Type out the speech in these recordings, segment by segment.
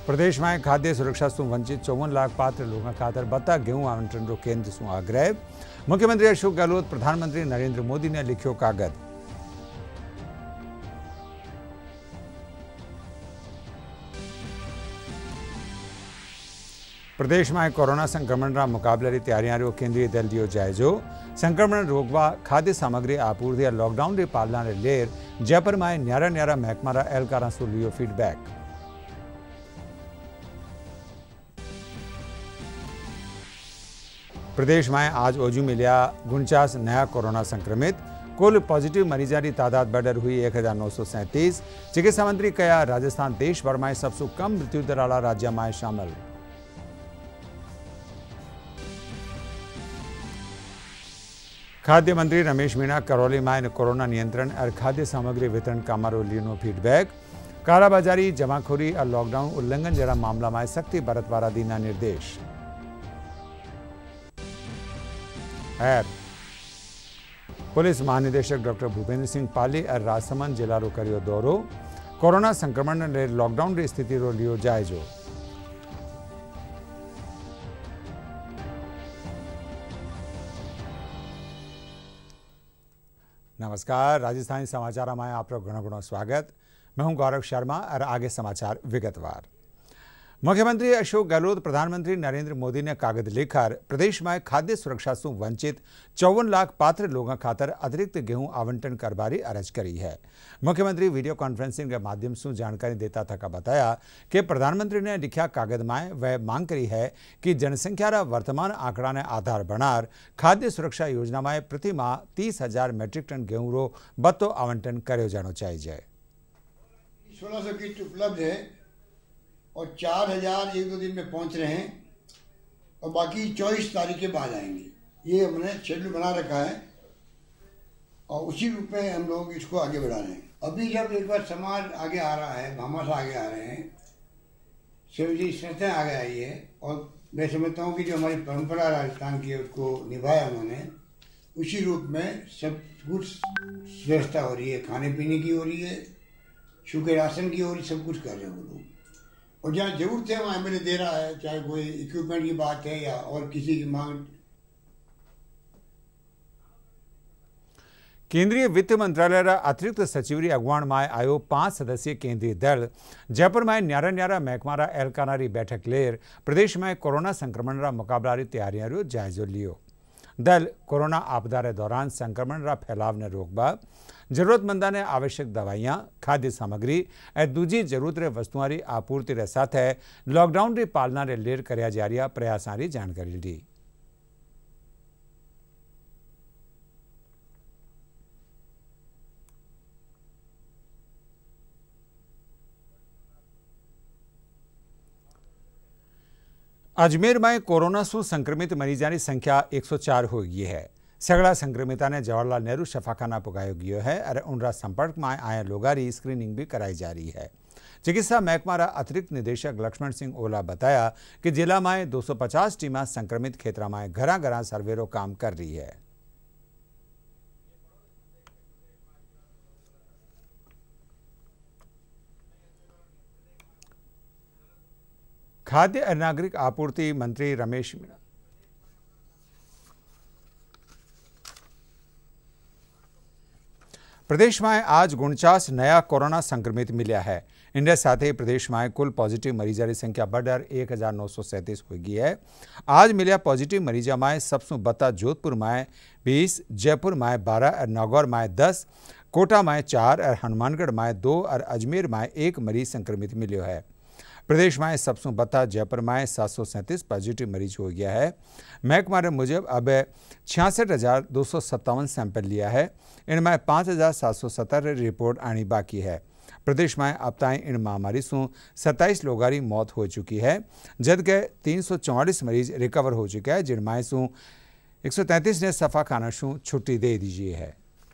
प्रदेश में खाद्य सुरक्षा से वंचित 54 लाख पात्र लोगों खातर बता गेहूं आवंटन रो केंद्र से आग्रह। मुख्यमंत्री अशोक गहलोत प्रधानमंत्री नरेंद्र मोदी ने लिखो कागज। प्रदेश में कोरोना संक्रमण रा मुकाबले री तैयारियां रो केंद्रीय दल लियो जायजो। संक्रमण रोकवा खाद्य सामग्री आपूर्ति और लॉकडाउन री पालना रे लेर जयपुर में न्यारा न्यारा महकमा रा एहलकारां से लियो फीडबैक। प्रदेश में आज ओजू मिलिया 49 नया कोरोना संक्रमित। कुल पॉजिटिव मरीजों की तादाद बढ़कर हुई 1937। चिकित्सा मंत्री कहा राजस्थान देश भर में सबसे कम मृत्यु दर वाला राज्य में शामिल। खाद्य मंत्री रमेश मीणा करौली में कोरोना नियंत्रण और खाद्य सामग्री वितरण कामों लियो फीडबैक। कालाबाजारी जमाखोरी और लॉकडाउन उल्लंघन जरा मामला में सख्ती बरतवारा दीना निर्देश। पुलिस महानिदेशक डॉक्टर भूपेंद्र सिंह पाली और राजसमंद जिला रो करियो दौरो। कोरोना संक्रमण ने लॉकडाउन री स्थिति रो लियो जायजो। नमस्कार, राजस्थानी समाचार में आपका घणो स्वागत। मैं हूं गौरव शर्मा और आगे समाचार विगतवार। मुख्यमंत्री अशोक गहलोत प्रधानमंत्री नरेंद्र मोदी ने कागज लेकर प्रदेश में खाद्य सुरक्षा से वंचित 54 लाख पात्र लोगों खातर अतिरिक्त गेहूं आवंटन करवारी अर्ज करी है। मुख्यमंत्री वीडियो कॉन्फ्रेंसिंग के माध्यम से जानकारी देता था बताया कि प्रधानमंत्री ने लिखा कागज में वह मांग करी है कि जनसंख्या रा वर्तमान आंकड़ा ने आधार बनार खाद्य सुरक्षा योजना में प्रति माह 30,000 मैट्रिक टन गेहूं रो बत्तो आवंटन करो जानो चाहिए। 1600 किट उपलब्ध है और 4,000 एक दो दिन में पहुंच रहे हैं और बाकी 24 तारीख के बाद आएंगे। ये हमने शेड्यूल बना रखा है और उसी रूप में हम लोग इसको आगे बढ़ा रहे हैं। अभी जब एक बार समाज आगे आ रहा है, भामाशाह आगे आ रहे हैं, शिवजी संस्था आगे आई है और मैं समझता हूँ कि जो हमारी परंपरा राजस्थान की है उसको निभाया उन्होंने। उसी रूप में सब कुछ व्यवस्था हो रही है, खाने पीने की हो रही है, सूखे राशन की हो रही, सब कुछ कर रहे हैं वो लोग। और जहाँ जरूरत है वहाँ एमएलए दे रहा है, चाहे कोई इक्विपमेंट की बात है या और किसी की मांग। केंद्रीय वित्त मंत्रालय रा अतिरिक्त सचिव री अगवान में आयो 5 सदस्यीय केंद्रीय दल जयपुर में न्यारा न्यारा महकमा रा एहलकारा री बैठक लेर प्रदेश में कोरोना संक्रमण रा मुकाबला री तैयारियां रो जायजो लियो। दल कोरोना आपदा रे दौरान संक्रमण रा फैलाव ने रोकबा, जरूरतमंदा ने आवश्यक दवाइयां, खाद्य सामग्री और दूजी जरूरत रे वस्तुओं की आपूर्ति रे साथ लॉकडाउन री पालना रे लेर करया जा रहा प्रयासां री जानकारी दी। अजमेर में कोरोना से संक्रमित मरीजों की संख्या 104 हो गई है। सगड़ा संक्रमिता ने जवाहरलाल नेहरू शफाखाना पुगायो गयो है और उनका संपर्क में आया लोगों की स्क्रीनिंग भी कराई जा रही है। चिकित्सा महकमा रा अतिरिक्त निदेशक लक्ष्मण सिंह ओला बताया कि जिला में 250 टीम संक्रमित क्षेत्र में घर घर सर्वेरो काम कर रही है। खाद्य और नागरिक आपूर्ति मंत्री रमेश मीणा प्रदेश में आज 49 नया कोरोना संक्रमित मिला है। इनके साथ ही प्रदेश में कुल पॉजिटिव मरीजों की संख्या बढ़कर 1937 हो गई है। आज मिलिया पॉजिटिव मरीजों में सबसे बता जोधपुर में 20, जयपुर में 12 और नागौर में 10, कोटा में 4 और हनुमानगढ़ में 2 और अजमेर में 1 मरीज संक्रमित मिलो है। प्रदेश में सबसे बता जयपुर में 737 पॉजिटिव मरीज हो गया है। महकमा के मुजब अब 66,257 सैंपल लिया है। इनमें 5,770 रिपोर्ट आनी बाकी है। प्रदेश में अब तक इन महामारी से 27 लोगों की मौत हो चुकी है, जबकि 344 मरीज रिकवर हो चुके हैं, जिनमें से 133 ने सफा खाना से छुट्टी दे दी है।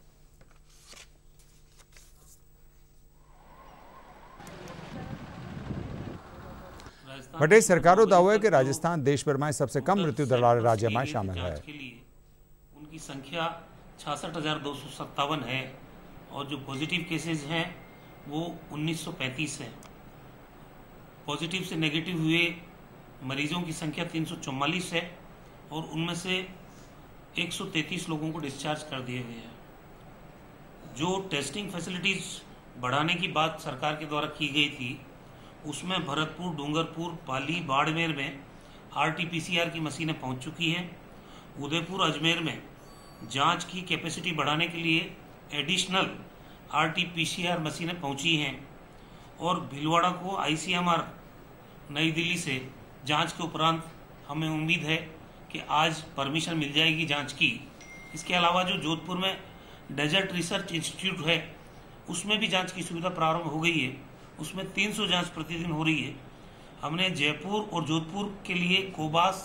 प्रदेश सरकारों दावा है कि राजस्थान देश भर में सबसे कम मृत्यु दर वाले राज्य में शामिल है। उनकी संख्या 66,257 है और जो पॉजिटिव केसेस हैं वो 1935 है। पॉजिटिव से नेगेटिव हुए मरीजों की संख्या 344 है और उनमें से 133 लोगों को डिस्चार्ज कर दिए गए हैं। जो टेस्टिंग फैसिलिटीज बढ़ाने की बात सरकार के द्वारा की गई थी, उसमें भरतपुर, डूंगरपुर, पाली, बाड़मेर में RT-PCR की मशीनें पहुंच चुकी हैं। उदयपुर, अजमेर में जांच की कैपेसिटी बढ़ाने के लिए एडिशनल RT-PCR मशीनें पहुंची हैं और भीलवाड़ा को ICMR नई दिल्ली से जांच के उपरांत हमें उम्मीद है कि आज परमिशन मिल जाएगी जांच की। इसके अलावा जो जोधपुर में डेजर्ट रिसर्च इंस्टीट्यूट है, उसमें भी जांच की सुविधा प्रारंभ हो गई है। उसमें 300 जांच प्रतिदिन हो रही है। हमने जयपुर और जोधपुर के लिए कोबास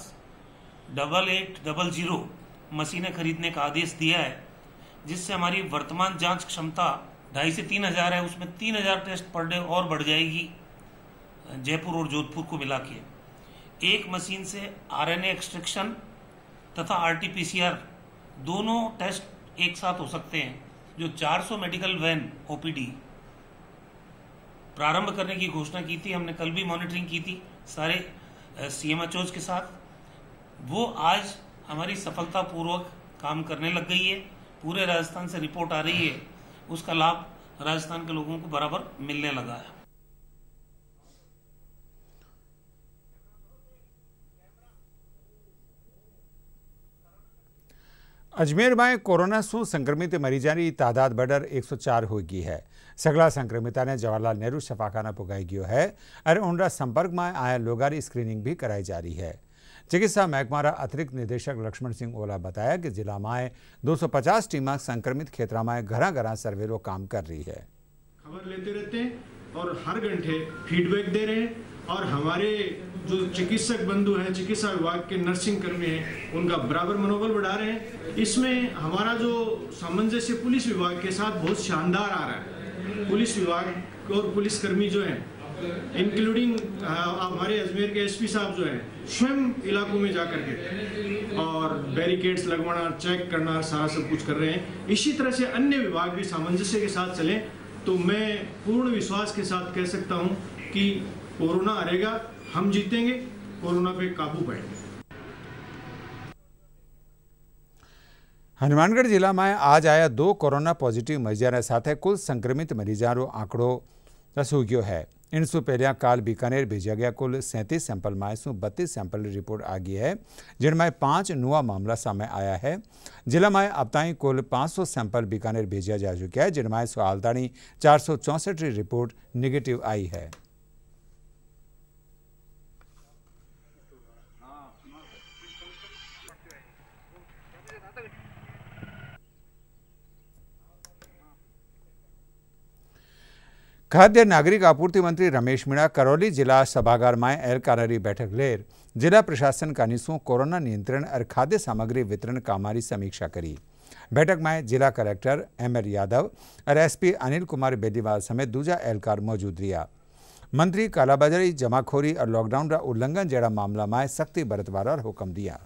8800 मशीनें खरीदने का आदेश दिया है, जिससे हमारी वर्तमान जांच क्षमता 2,500 से 3,000 है, उसमें 3,000 टेस्ट पर डे और बढ़ जाएगी जयपुर और जोधपुर को मिला के। एक मशीन से RNA एक्सट्रैक्शन तथा RT-PCR दोनों टेस्ट एक साथ हो सकते हैं। जो 400 मेडिकल वैन OPD प्रारंभ करने की घोषणा की थी, हमने कल भी मॉनिटरिंग की थी सारे CMHOs के साथ, वो आज हमारी सफलतापूर्वक काम करने लग गई है। पूरे राजस्थान से रिपोर्ट आ रही है, उसका लाभ राजस्थान के लोगों को बराबर मिलने लगा है। अजमेर में कोरोना शू संक्रमित मरीजों की तादाद बढ़कर 104 हो गई है। सगला संक्रमिता ने जवाहरलाल नेहरू शफाखाना पुगाई गयो है और उनका संपर्क में आया लोगों की स्क्रीनिंग भी कराई जा रही है। चिकित्सा महकमा अतिरिक्त निदेशक लक्ष्मण सिंह ओला बताया कि जिला में 250 टीम संक्रमित क्षेत्र में घर सर्वेलो काम कर रही है। खबर लेते रहते हैं और हर घंटे फीडबैक दे रहे हैं और हमारे जो चिकित्सक बंधु हैं, चिकित्सा विभाग के नर्सिंग कर्मी हैं, उनका बराबर मनोबल बढ़ा रहे हैं। इसमें हमारा जो सामंजस्य पुलिस विभाग के साथ बहुत शानदार आ रहा है। पुलिस विभाग और पुलिसकर्मी जो हैं, इंक्लूडिंग हमारे अजमेर के SP साहब जो हैं, स्वयं इलाकों में जाकर के और बैरिकेड्स लगवाना, चेक करना, सारा सब कुछ कर रहे हैं। इसी तरह से अन्य विभाग भी सामंजस्य के साथ चलें तो मैं पूर्ण विश्वास के साथ कह सकता हूं कि कोरोना हारेगा, हम जीतेंगे, कोरोना पे काबू पाएंगे। हनुमानगढ़ जिला में आज आया 2 कोरोना पॉजिटिव मरीजों साथ कुल संक्रमित मरीजों आंकड़ो रसू गयो है। इनसु पहलिया काल बीकानेर भेजा गया कुल 37 सैंपल में 32 सैंपल रिपोर्ट आ गई है, जिनमें 5 नवा मामला सामने आया है। जिला में अब तक कुल 500 सैंपल बीकानेर भेजा जा चुका है, जिनमें हाल ताणी 464 रिपोर्ट निगेटिव आई है। खाद्य नागरिक आपूर्ति मंत्री रमेश मीणा करौली जिला सभागार में एहलकारों बैठक लेर जिला प्रशासन का निसों कोरोना नियंत्रण और खाद्य सामग्री वितरण कामारी समीक्षा करी। बैठक में जिला कलेक्टर MR यादव और SP अनिल कुमार बेदीवाल समेत दूजा एहलकार मौजूद रहा। मंत्री कालाबाजारी, जमाखोरी और लॉकडाउन का उल्लंघन जैसा मामला में सख्ती बरतवार हुक्म दिया।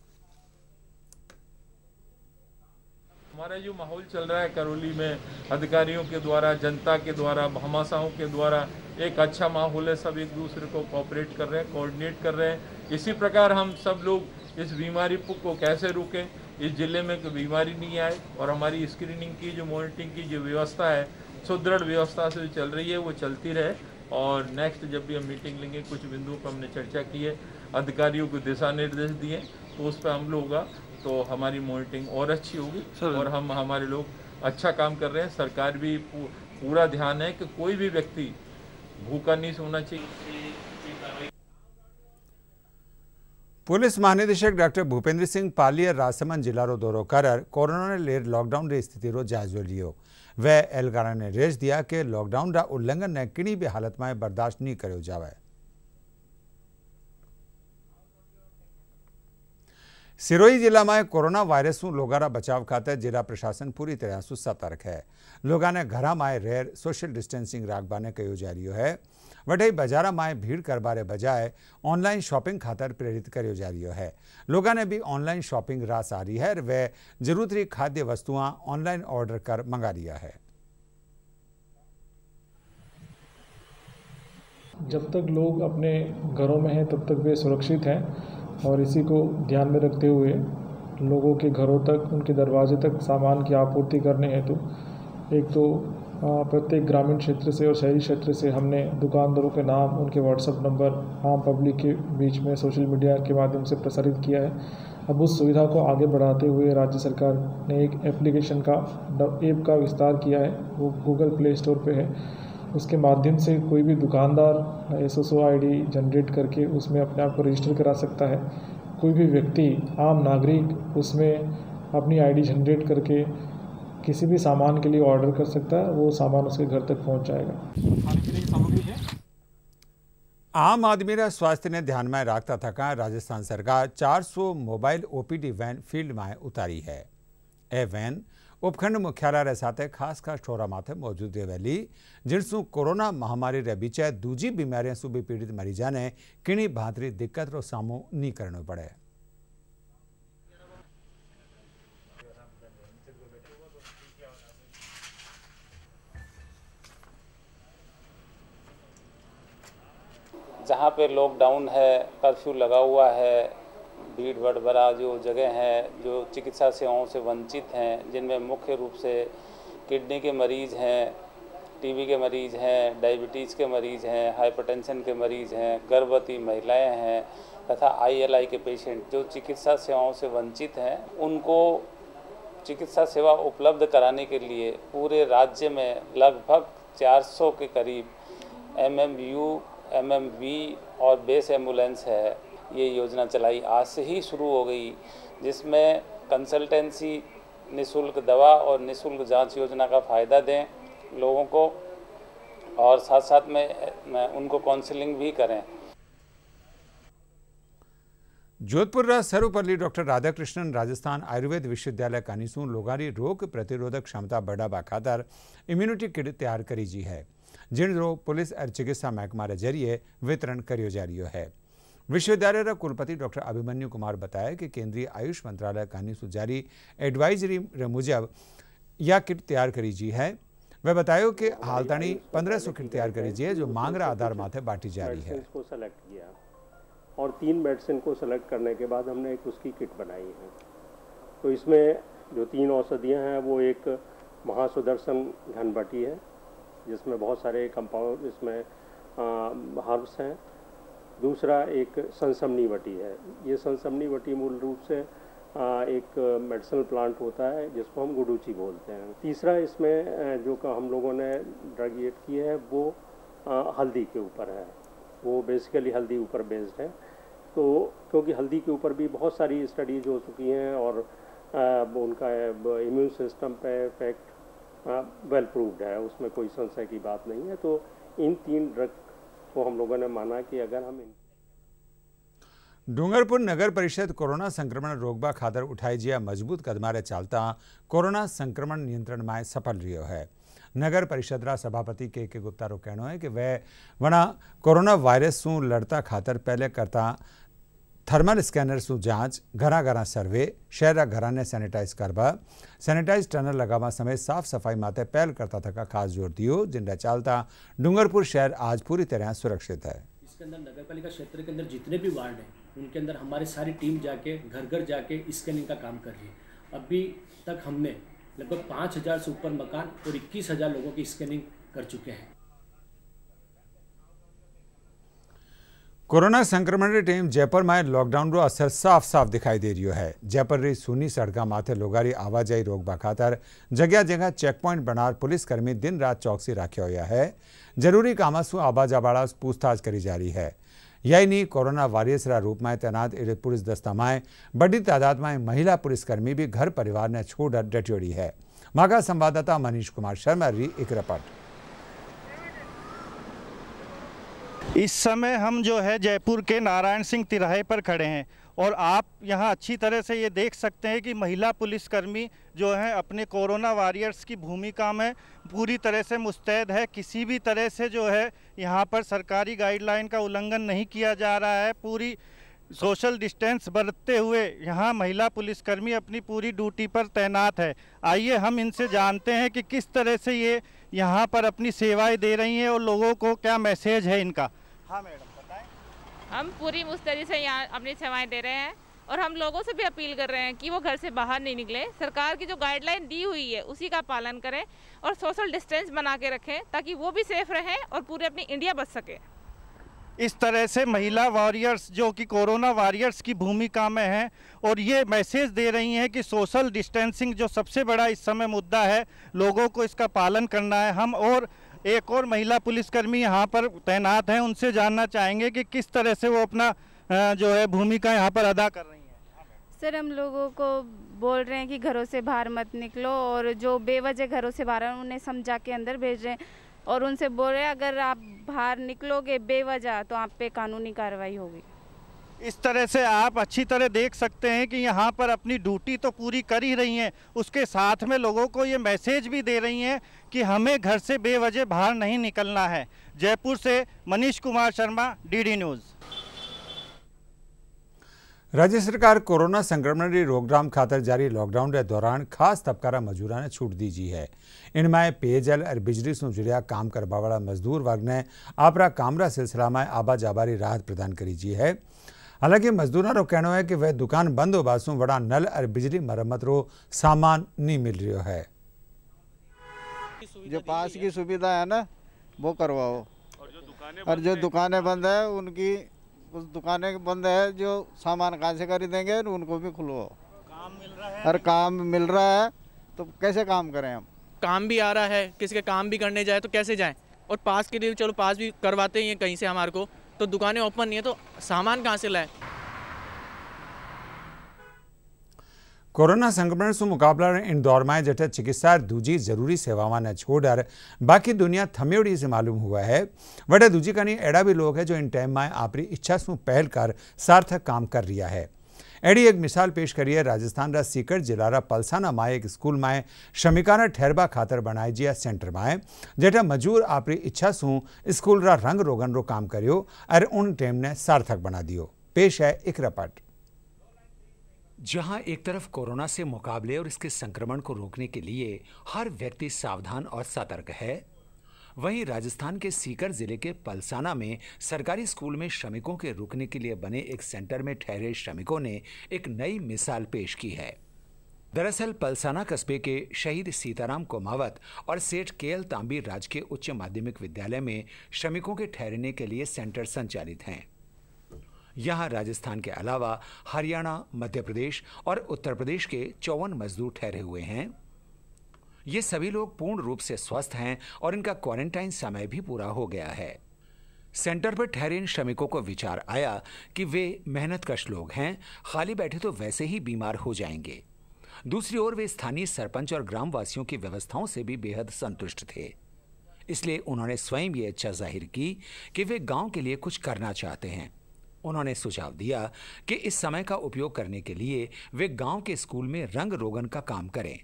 हमारा जो माहौल चल रहा है करौली में, अधिकारियों के द्वारा, जनता के द्वारा, भामाशाहों के द्वारा एक अच्छा माहौल है। सब एक दूसरे को कोऑपरेट कर रहे हैं, कोऑर्डिनेट कर रहे हैं। इसी प्रकार हम सब लोग इस बीमारी को कैसे रोकें, इस जिले में कोई बीमारी नहीं आए, और हमारी स्क्रीनिंग की जो मॉनिटरिंग की जो व्यवस्था है, सुदृढ़ व्यवस्था से चल रही है, वो चलती रहे। और नेक्स्ट जब भी हम मीटिंग लेंगे, कुछ बिंदुओं पर हमने चर्चा की है, अधिकारियों को दिशा निर्देश दिए, तो उस पर अमल होगा तो हमारी मॉनिटरिंग और अच्छी होगी और हमारे लोग अच्छा काम कर रहे हैं। सरकार भी पूरा ध्यान है कि कोई भी व्यक्ति भूखा नहीं सोना चाहिए। पुलिस महानिदेशक डॉक्टर भूपेंद्र सिंह पाली राजसमंद जिला रो दौरो कर कोरोना ने लेर लॉकडाउन री स्थिति रो जायजो लियो। वह एहलकारा ने निर्देश दिया कि लॉकडाउन का उल्लंघन ने किसी भी हालत में बर्दाश्त नहीं करो जावे। सिरोही जिला में कोरोना वायरस लोगों बचाव खातर जिला प्रशासन पूरी तरह से सतर्क है। लोगों ने घर में रह सोशल डिस्टेंसिंग राखवाने कहो जा रही है। वही बाजार में भीड़ करवारे बजाय ऑनलाइन शॉपिंग खातर प्रेरित करो जा रही है। लोगों ने भी ऑनलाइन शॉपिंग रास आ रही है और वे जरूरी खाद्य वस्तुआं ऑनलाइन ऑर्डर कर मंगा लिया है। जब तक लोग अपने घरों में हैं तब तक वे सुरक्षित हैं और इसी को ध्यान में रखते हुए लोगों के घरों तक, उनके दरवाजे तक सामान की आपूर्ति करने हेतु एक तो प्रत्येक ग्रामीण क्षेत्र से और शहरी क्षेत्र से हमने दुकानदारों के नाम, उनके व्हाट्सएप नंबर आम पब्लिक के बीच में सोशल मीडिया के माध्यम से प्रसारित किया है। अब उस सुविधा को आगे बढ़ाते हुए राज्य सरकार ने एक एप्लीकेशन का ऐप का विस्तार किया है, वो गूगल प्ले स्टोर पे है। उसके माध्यम से कोई भी दुकानदार SSO ID जनरेट करके उसमें अपने आप को रजिस्टर करा सकता है। कोई भी व्यक्ति, आम नागरिक उसमें अपनी ID जनरेट करके किसी भी सामान के लिए ऑर्डर कर सकता है, वो सामान उसके घर तक पहुंच जाएगा। आम आदमी स्वास्थ्य ने ध्यान में रखता थका राजस्थान सरकार 400 मोबाइल OPD वैन फील्ड में उतारी है। ए वैन उपखंड मुख्यालय साथ खास ठोरा माथे मौजूद रहेली, जिनसू कोरोना महामारी रे बीचे दूजी बीमारियों से भी पीड़ित मरीजा ने किणी भांतरी दिक्कत रो सामो नहीं करनो पड़े। जहाँ पे लॉकडाउन है, कर्फ्यू लगा हुआ है, भीड़ भड़भड़ा जो जगह हैं, जो चिकित्सा सेवाओं से वंचित हैं, जिनमें मुख्य रूप से किडनी के मरीज़ हैं, TB के मरीज़ हैं, डायबिटीज़ के मरीज़ हैं, हाइपरटेंशन के मरीज़ हैं, गर्भवती महिलाएं हैं तथा ILI के पेशेंट जो चिकित्सा सेवाओं से वंचित हैं, उनको चिकित्सा सेवा उपलब्ध कराने के लिए पूरे राज्य में लगभग 400 के करीब MMU, MMV और बेस एम्बुलेंस है, ये योजना चलाई आज से ही शुरू हो गई, जिसमें कंसल्टेंसी, निःशुल्क दवा और निःशुल्क जांच योजना का फ़ायदा दें लोगों को और साथ साथ में उनको काउंसलिंग भी करें। जोधपुर सर्वपल्ली डॉक्टर राधाकृष्णन राजस्थान आयुर्वेद विश्वविद्यालय कानीसू लोगारी रोग प्रतिरोधक क्षमता बढ़ावा खातर इम्यूनिटी किट तैयार करी जी है, जिनरो पुलिस और चिकित्सा महकमा के जरिए वितरण करियो जा रही है। विश्वविद्यालय कुलपति डॉक्टर अभिमन्यु कुमार बताया कि केंद्रीय आयुष मंत्रालय कानीसू जारी एडवाइजरी मुजब यह किट तैयार करी जी है। वह बतायो कि हालतानी 1500 किट तैयार करी जी है, जो मांगरा आधार माथे बांटी जा रही है। को सेलेक्ट किया और 3 मेडिसिन को सेलेक्ट करने के बाद हमने एक उसकी किट बनाई है। तो इसमें जो 3 औषधियाँ हैं वो एक महासुदर्शन घनबटी है, जिसमें बहुत सारे कंपाउंड इसमें हर्ब्स हैं। दूसरा एक संसमनी वटी है। ये संसमनी वटी मूल रूप से एक मेडिसिनल प्लांट होता है जिसको हम गुडूची बोलते हैं। तीसरा इसमें जो हम लोगों ने ड्रग एड की है वो हल्दी के ऊपर है, वो बेसिकली हल्दी ऊपर बेस्ड है। तो क्योंकि हल्दी के ऊपर भी बहुत सारी स्टडीज हो चुकी हैं और उनका इम्यून सिस्टम पे इफेक्ट वेल प्रूव्ड है, उसमें कोई संशय की बात नहीं है। तो इन 3 ड्रग को हम लोगों ने माना कि अगर हम डूंगरपुर नगर परिषद कोरोना संक्रमण रोकबा खातर उठाई जिया मजबूत कदमारे चालता कोरोना संक्रमण नियंत्रण में सफल रही है। नगर परिषद सभापति के गुप्ता रो कहना है कि वह वना कोरोना वायरस सु लड़ता खातर पहले करता थर्मल स्कैनर सु जांच, घरा घरा सर्वे, शहर घरा ने सैनिटाइज करवा, सैनिटाइज टनल लगावा समेत साफ सफाई माते पहल करता था का खास जोर दियो, जिनका चालता डूंगरपुर शहर आज पूरी तरह सुरक्षित है। इसके अंदर नगर पालिका क्षेत्र के अंदर जितने भी वार्ड हैं उनके अंदर हमारी सारी टीम जाके घर घर जाके स्कैनिंग का काम कर रही है। अभी तक हमने लगभग 5000 से ऊपर मकान और 21,000 लोगों की स्कैनिंग कर चुके हैं। कोरोना संक्रमण के टाइम जयपुर में लॉकडाउन रो असर साफ साफ दिखाई दे रही है। जयपुर री सूनी सड़क माथे लोगारी आवाजाही रोकबा खातर जगह जगह चेक पॉइंट बनार पुलिसकर्मी दिन रात चौकसी राख्या हुआ है। जरूरी कामों से आवाजावाड़ा पूछताछ करी जा रही है। यही नहीं, कोरोना वॉरियर्स रूप में तैनात पुलिस दस्ता में बड़ी तादाद में महिला पुलिसकर्मी भी घर परिवार ने छोड़ डटी है। मागा संवाददाता मनीष कुमार शर्मा री एक रिपोर्ट। इस समय हम जो है जयपुर के नारायण सिंह तिराहे पर खड़े हैं और आप यहाँ अच्छी तरह से ये देख सकते हैं कि महिला पुलिसकर्मी जो है अपने कोरोना वॉरियर्स की भूमिका में पूरी तरह से मुस्तैद है। किसी भी तरह से जो है यहाँ पर सरकारी गाइडलाइन का उल्लंघन नहीं किया जा रहा है। पूरी सोशल डिस्टेंस बरतते हुए यहाँ महिला पुलिसकर्मी अपनी पूरी ड्यूटी पर तैनात है। आइए हम इनसे जानते हैं कि किस तरह से ये यहाँ पर अपनी सेवाएं दे रही हैं और लोगों को क्या मैसेज है इनका। हाँ मैडम बताएं। हम पूरी मुस्तैदी से यहाँ अपनी सेवाएं दे रहे हैं और हम लोगों से भी अपील कर रहे हैं कि वो घर से बाहर नहीं निकले। सरकार की जो गाइडलाइन दी हुई है उसी का पालन करें और सोशल डिस्टेंस बना के रखें ताकि वो भी सेफ रहें और पूरे अपनी इंडिया बच सके। इस तरह से महिला वॉरियर्स जो कि कोरोना वॉरियर्स की भूमिका में हैं और ये मैसेज दे रही हैं कि सोशल डिस्टेंसिंग जो सबसे बड़ा इस समय मुद्दा है, लोगों को इसका पालन करना है। हम और एक और महिला पुलिसकर्मी यहाँ पर तैनात हैं, उनसे जानना चाहेंगे कि किस तरह से वो अपना जो है भूमिका यहाँ पर अदा कर रही हैं। सर, हम लोगों को बोल रहे हैं कि घरों से बाहर मत निकलो और जो बेवजह घरों से बाहर उन्हें समझा के अंदर भेज रहे हैं और उनसे बोल रहे हैं अगर आप बाहर निकलोगे बेवजह तो आप पे कानूनी कार्रवाई होगी। इस तरह से आप अच्छी तरह देख सकते हैं कि यहाँ पर अपनी ड्यूटी तो पूरी कर ही रही हैं, उसके साथ में लोगों को ये मैसेज भी दे रही हैं कि हमें घर से बेवजह बाहर नहीं निकलना है। जयपुर से मनीष कुमार शर्मा, डीडी न्यूज़। राज्य सरकार कोरोना संक्रमण की रोकथाम खातर जारी लॉकडाउन के दौरान खास तबकारा मजदूरों ने छूट दीजी है। इनमें पेयजल और बिजली से जुड़िया काम करवा वाला मजदूर वर्ग ने आपरा कामरा सिलसिला में आबा जाबारी राहत प्रदान करी जी है। हालांकि मजदूरों का कहना है कि वह दुकान बंद होने से बड़ा नल और बिजली मरम्मत रो सामान नहीं मिल रहा है। जो पास की सुविधा है ना वो करवाओ और जो दुकानें बंद है उनकी कुछ दुकानें बंद है, जो सामान कहाँ से खरीदेंगे उनको भी खुलवाओ। काम मिल रहा है और काम मिल रहा है तो कैसे काम करें हम? काम भी आ रहा है, किसी के काम भी करने जाए तो कैसे जाएं? और पास के लिए चलो पास भी करवाते ही हैं कहीं से हमारे को, तो दुकानें ओपन नहीं है तो सामान कहाँ से लाएं? कोरोना संक्रमण से मुकाबला इन दौर में जटे चिकित्सा दूजी जरूरी सेवाओं ने छोड़कर बाकी दुनिया थमेड़ी से मालूम हुआ है। वटे दूजी कनी एड़ा भी लोग हैं जो इन टाइम में अपनी इच्छा से पहल कर सार्थक काम कर रहा है। एड़ी एक मिसाल पेश करिए राजस्थान रा सीकर जिला रा पलसाना में एक स्कूल में श्रमिकाना ठहरबा खातर बनाए जिया सेंटर में जेठा मजूर अपनी इच्छा से स्कूल रा रंग रोगन रो काम करियो और उन टाइम ने सार्थक बना दियो। पेश है एक रिपोर्ट। जहां एक तरफ कोरोना से मुकाबले और इसके संक्रमण को रोकने के लिए हर व्यक्ति सावधान और सतर्क है, वहीं राजस्थान के सीकर जिले के पलसाना में सरकारी स्कूल में श्रमिकों के रुकने के लिए बने एक सेंटर में ठहरे श्रमिकों ने एक नई मिसाल पेश की है। दरअसल पलसाना कस्बे के शहीद सीताराम कोमावत और सेठ केएल तांबी राजकीय उच्च माध्यमिक विद्यालय में श्रमिकों के ठहरने के लिए सेंटर संचालित हैं। यहाँ राजस्थान के अलावा हरियाणा, मध्य प्रदेश और उत्तर प्रदेश के 54 मजदूर ठहरे हुए हैं। ये सभी लोग पूर्ण रूप से स्वस्थ हैं और इनका क्वारंटाइन समय भी पूरा हो गया है। सेंटर पर ठहरे इन श्रमिकों को विचार आया कि वे मेहनतकश लोग हैं, खाली बैठे तो वैसे ही बीमार हो जाएंगे। दूसरी ओर वे स्थानीय सरपंच और ग्रामवासियों की व्यवस्थाओं से भी बेहद संतुष्ट थे। इसलिए उन्होंने स्वयं ये इच्छा जाहिर की कि वे गांव के लिए कुछ करना चाहते हैं। उन्होंने सुझाव दिया कि इस समय का उपयोग करने के लिए वे गांव के स्कूल में रंग रोगन का काम करें।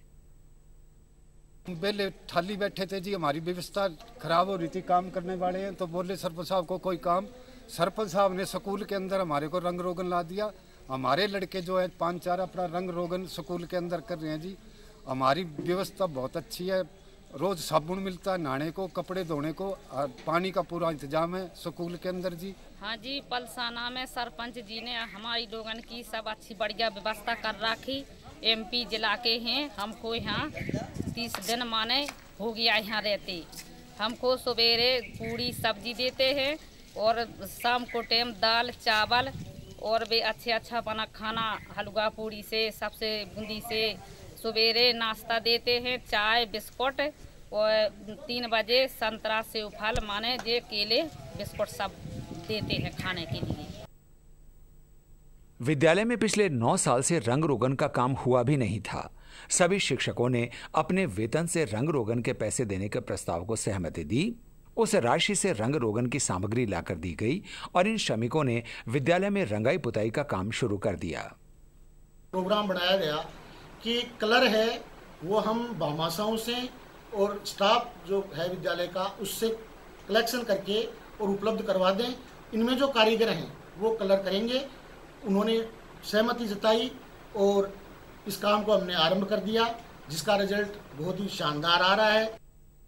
पहले थाली बैठे थे जी, हमारी व्यवस्था खराब हो रही थी, काम करने वाले हैं तो बोले सरपंच साहब को कोई काम। सरपंच साहब ने स्कूल के अंदर हमारे को रंग रोगन ला दिया। हमारे लड़के जो है 5-4 अपना रंग रोगन स्कूल के अंदर कर रहे हैं जी। हमारी व्यवस्था बहुत अच्छी है, रोज साबुन मिलता है नहाने को, कपड़े धोने को, पानी का पूरा इंतजाम है स्कूल के अंदर जी। हाँ जी, पलसाना में सरपंच जी ने हमारी लोगन की सब अच्छी बढ़िया व्यवस्था कर रखी। एमपी जिला के हैं, हमको यहाँ 30 दिन माने हो गया यहाँ रहते। हमको सवेरे पूरी सब्जी देते हैं और शाम को टाइम दाल चावल और भी अच्छा बना खाना हलवा पूड़ी से सबसे बूंदी से सवेरे नाश्ता देते हैं, चाय बिस्कुट और 3 बजे संतरा सेव फल माने जे केले बिस्कुट सब देते हैं खाने के लिए। विद्यालय में पिछले 9 साल से रंग रोगन का काम हुआ भी नहीं था। सभी शिक्षकों ने अपने वेतन से रंग रोगन के पैसे देने के प्रस्ताव को सहमति दी। उस राशि से रंग रोगन की सामग्री लाकर दी गई और इन श्रमिकों ने विद्यालय में रंगाई पुताई का काम शुरू कर दिया। प्रोग्राम बनाया गया कि कलर है वो हम भामाशाओं से और स्टाफ जो है विद्यालय का उससे कलेक्शन करके और उपलब्ध करवा दें। इनमें जो कारीगर हैं वो कलर करेंगे। उन्होंने सहमति जताई और इस काम को हमने आरंभ कर दिया, जिसका रिजल्ट बहुत ही शानदार आ रहा है।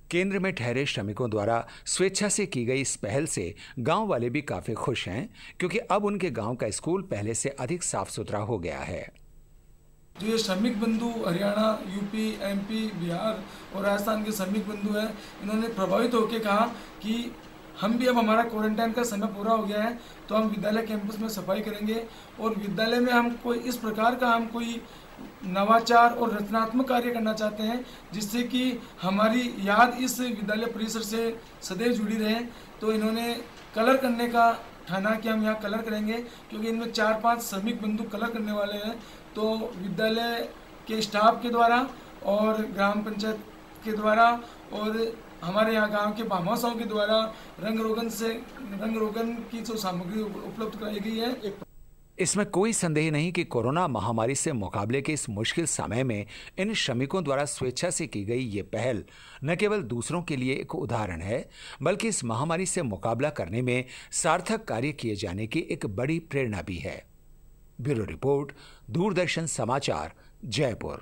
केंद्र में ठहरे श्रमिकों द्वारा स्वेच्छा से की गई इस पहल से गांव वाले भी काफी खुश हैं, क्योंकि अब उनके गांव का स्कूल पहले से अधिक साफ सुथरा हो गया है। जो ये श्रमिक बंधु हरियाणा, यूपी, एमपी, बिहार और राजस्थान के श्रमिक बंधु हैं, इन्होंने प्रभावित होकर कहा कि हम भी अब हमारा क्वारंटाइन का समय पूरा हो गया है तो हम विद्यालय कैंपस में सफाई करेंगे और विद्यालय में हम कोई इस प्रकार का हम कोई नवाचार और रचनात्मक कार्य करना चाहते हैं जिससे कि हमारी याद इस विद्यालय परिसर से सदैव जुड़ी रहे। तो इन्होंने कलर करने का ठाना कि हम यहाँ कलर करेंगे, क्योंकि इनमें 4-5 श्रमिक बंधु कलर करने वाले हैं। तो विद्यालय के स्टाफ के द्वारा और ग्राम पंचायत के द्वारा और हमारे यहाँ गांव के भामाशाहों के द्वारा रंग रोगन की जो सामग्री उपलब्ध कराई गई है। इसमें कोई संदेह नहीं कि कोरोना महामारी से मुकाबले के इस मुश्किल समय में इन श्रमिकों द्वारा स्वेच्छा से की गई ये पहल न केवल दूसरों के लिए एक उदाहरण है, बल्कि इस महामारी से मुकाबला करने में सार्थक कार्य किए जाने की एक बड़ी प्रेरणा भी है। ब्यूरो रिपोर्ट, दूरदर्शन समाचार, जयपुर।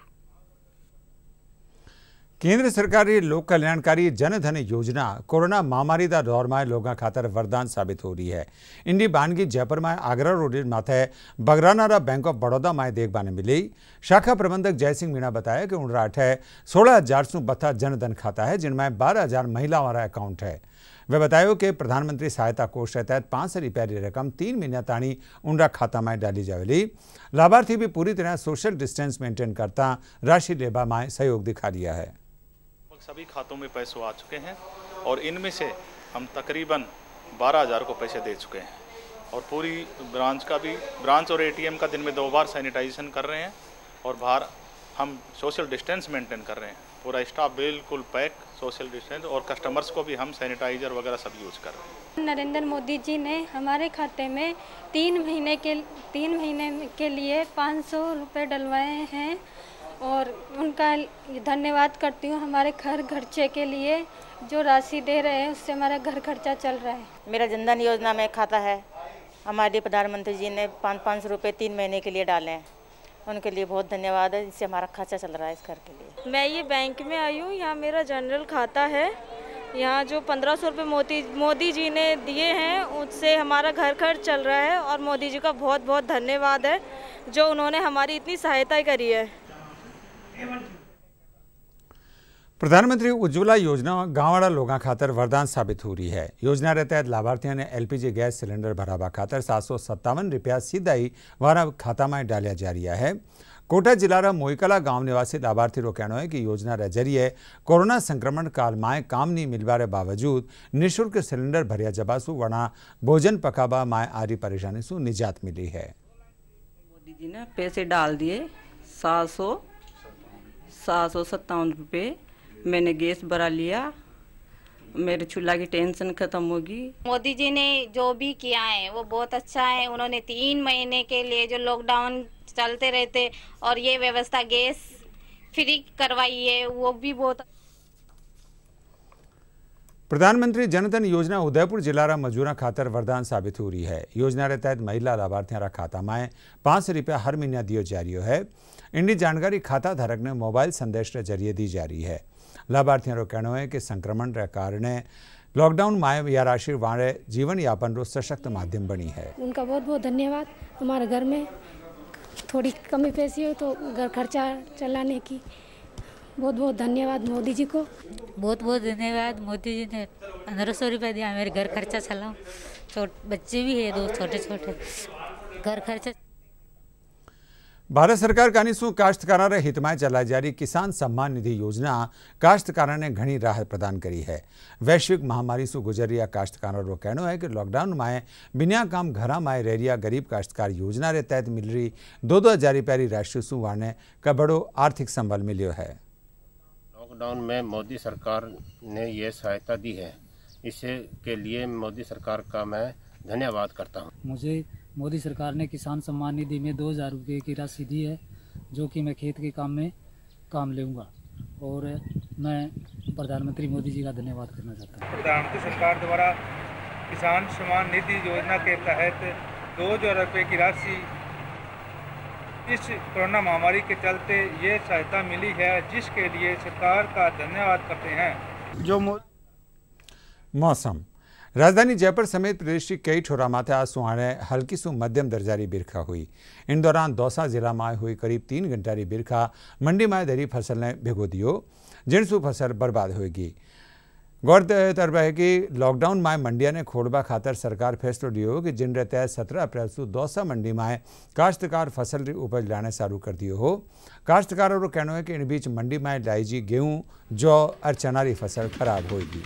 केंद्र सरकार की लोक कल्याणकारी जन धन योजना कोरोना महामारी का दौर में लोगों खातर वरदान साबित हो रही है। इंडी बानगी जयपुर में आगरा रोड माथे बगराना बैंक ऑफ बड़ौदा में देखने मिली। शाखा प्रबंधक जयसिंह मीणा बताया कि उनरा अठे 16,000 से बथा जन धन खाता है, जिनमें 12,000 महिलाओं वाला अकाउंट है। वे बताया कि प्रधानमंत्री सहायता कोष के तहत 500 रुपया की रकम 3 महीना ताणी उनका खाता में डाली जावेली। लाभार्थी भी पूरी तरह सोशल डिस्टेंस मेंटेन करता राशि लेबा में सहयोग दिखा दिया है। सभी खातों में पैसे आ चुके हैं और इनमें से हम तकरीबन 12,000 को पैसे दे चुके हैं और पूरी ब्रांच और एटीएम का दिन में 2 बार सैनिटाइजेशन कर रहे हैं और बाहर हम सोशल डिस्टेंस मेंटेन कर रहे हैं। पूरा स्टाफ बिल्कुल पैक, सोशल डिस्टेंस, और कस्टमर्स को भी हम सैनिटाइजर वगैरह सब यूज कर रहे हैं। नरेंद्र मोदी जी ने हमारे खाते में 3 महीने के लिए 500 रुपये डलवाए हैं और उनका धन्यवाद करती हूँ। हमारे घर खर्चे के लिए जो राशि दे रहे हैं उससे हमारा घर खर्चा चल रहा है। मेरा जनधन योजना में खाता है, हमारे प्रधानमंत्री जी ने 500 रुपये 3 महीने के लिए डाले हैं, उनके लिए बहुत धन्यवाद है, जिससे हमारा खर्चा चल रहा है इस घर के लिए। मैं ये बैंक में आई हूँ, यहाँ मेरा जनरल खाता है। यहाँ जो 1500 रुपये मोदी जी ने दिए हैं उससे हमारा घर खर्च चल रहा है और मोदी जी का बहुत बहुत धन्यवाद है जो उन्होंने हमारी इतनी सहायता करी है। प्रधानमंत्री उज्ज्वला योजना गांववाड़ा लोगों खातर वरदान साबित हो रही है। योजना के तहत लाभार्थियों ने एलपीजी गैस सिलेंडर भरावा खातर 757 रुपया सीधा ही वारा खाता में डालिया जा रहा है। कोटा जिला मोईकला गांव निवासी लाभार्थी रो कहना है कि योजना के जरिए कोरोना संक्रमण काल में काम नहीं मिलवारे बावजूद निःशुल्क सिलेंडर भरिया जबासु वना भोजन पकाबा में आ रही परेशानी से निजात मिली है। मोदी जी ने पैसे डाल दिए 757 रुपये, मैंने गैस भरा लिया, मेरे चूल्हा की टेंशन खत्म होगी। मोदी जी ने जो भी किया है वो बहुत अच्छा है। उन्होंने 3 महीने के लिए जो लॉकडाउन चलते रहते और ये व्यवस्था गैस फ्री करवाई है, वो भी बहुत। प्रधानमंत्री जनधन योजना उदयपुर जिला मजदूरों खातर वरदान साबित हो रही है। योजना के तहत महिला लाभार्थियों खाता में 500 रुपया हर महीना दियो जा रही है। इनकी जानकारी खाता धारक ने मोबाइल संदेश के जरिए दी जा रही है। लाभार्थियों का कहना है कि संक्रमण के कारण लॉकडाउन में यह राशि वाले जीवन यापन रो सशक्त माध्यम बनी है। उनका बहुत बहुत धन्यवाद। हमारे घर में थोड़ी कमी पैसी हो तो घर खर्चा चलाने की बहुत बहुत धन्यवाद मोदी जी को। बहुत बहुत धन्यवाद। मोदी जी ने 1500 रुपये दिया, मेरे घर खर्चा चलाओ। बच्चे भी है 2 छोटे छोटे, घर खर्चा। भारत सरकार कानीसु काश्तकारों के हित में चलाई जा रही किसान सम्मान निधि योजना काश्तकारों ने घनी राहत प्रदान करी है। वैश्विक महामारी से गुजर रहा काश्तकारों का कहना है कि लॉकडाउन में बिना काम घर में रह रहा गरीब काश्तकार योजना के तहत मिल रही 2-2 रुपया की राशि से वाने का बड़ो आर्थिक संबल मिलो है। लॉकडाउन में मोदी सरकार ने ये सहायता दी है, इससे के लिए मोदी सरकार का मैं धन्यवाद करता हूँ। मुझे मोदी सरकार ने किसान सम्मान निधि में 2,000 रुपये की राशि दी है, जो कि मैं खेत के काम में काम लूँगा और मैं प्रधानमंत्री मोदी जी का धन्यवाद करना चाहता हूँ। प्रधानमंत्री सरकार द्वारा किसान सम्मान निधि योजना के तहत 2,000 रुपये की राशि इस कोरोना महामारी के चलते ये सहायता मिली है, जिसके लिए सरकार का धन्यवाद करते हैं। जो मौसम राजधानी जयपुर समेत प्रदेश की कई ठोरा माथे आज सुहाने हल्की सु मध्यम दर्जारी बिरखा हुई। इन दौरान दौसा जिला में हुई करीब 3 घंटारी बिरखा मंडी में धरी फसल ने भिगो दियो, जिनसु फसल बर्बाद होगी। गौरतलब है कि लॉकडाउन में मंडिया ने खोड़बा खातर सरकार फैसलो लियो कि जिन तहत 17 अप्रैल से दौसा मंडी में काश्तकार फसल री उपज लाने चालू कर दियो हो। काश्तकारों को कहना है कि इन बीच मंडी में लाई जी गेहूं, जौ और चना री फसल खराब होगी।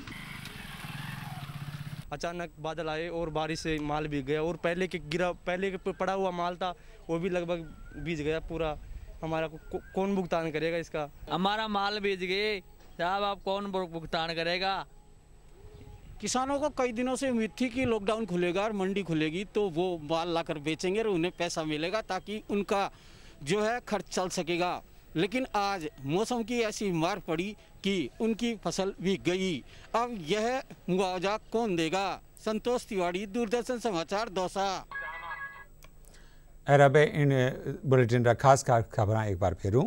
अचानक बादल आए और बारिश से माल भीग गया और पहले के पड़ा हुआ माल था वो भी लगभग भीज गया पूरा। हमारा कौन भुगतान करेगा इसका? हमारा माल भीज गए साहब, आप कौन भुगतान करेगा? किसानों को कई दिनों से उम्मीद थी कि लॉकडाउन खुलेगा और मंडी खुलेगी तो वो माल लाकर बेचेंगे और उन्हें पैसा मिलेगा ताकि उनका जो है खर्च चल सकेगा। लेकिन आज मौसम की ऐसी मार पड़ी कि उनकी फसल भीग गई। अब यह मुआवजा कौन देगा? संतोष तिवारी, दूरदर्शन समाचार, दौसा। अब इन बुलेटिन का खास खबर एक बार फेरूं।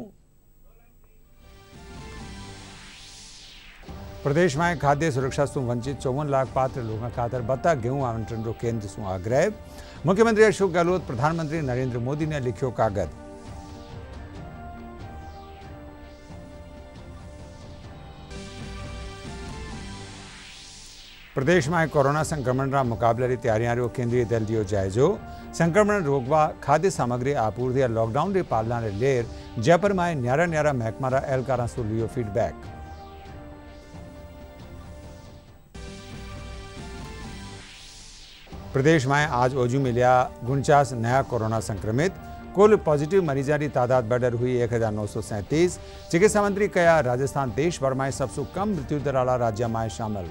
प्रदेश में खाद्य सुरक्षा से वंचित 54 लाख पात्र लोगों खातर बता गेहूं आवंटन रो केंद्र से आग्रह। मुख्यमंत्री अशोक गहलोत प्रधानमंत्री नरेंद्र मोदी ने लिखियो कागज। प्रदेश में कोरोना संक्रमण रा मुकाबले री तैयारियां रो केंद्रीय दल दियो जायजो। संक्रमण रोकवा खाद्य सामग्री आपूर्ति और लॉकडाउन री पालना रे लेर जयपुर में न्यारा महकमा रा एहलकारां से लियो फीडबैक। प्रदेश में आज ओजू मिलिया 49 नया कोरोना संक्रमित। कुल पॉजिटिव मरीजों की तादाद बढ़कर हुई 1937। चिकित्सा मंत्री कहा राजस्थान देश भर में सबसे कम मृत्यु दर वाला राज्य में शामिल।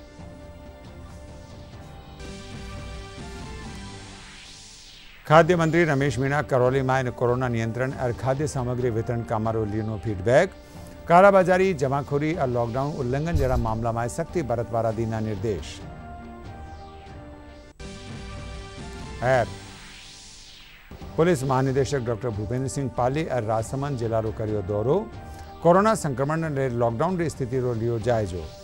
खाद्य मंत्री रमेश मीणा करौली में कोरोना नियंत्रण और खाद्य सामग्री वितरण कामों लियो फीडबैक। कालाबाजारी, जमाखोरी और लॉकडाउन उल्लंघन जरा मामला में सख्ती बरतवारा दीना निर्देश। पुलिस महानिदेशक डॉक्टर भूपेंद्र सिंह पाली और राजसमंद जिला रो करियो दौरो। कोरोना संक्रमण ने लॉकडाउन री स्थिति रो लियो जायजो।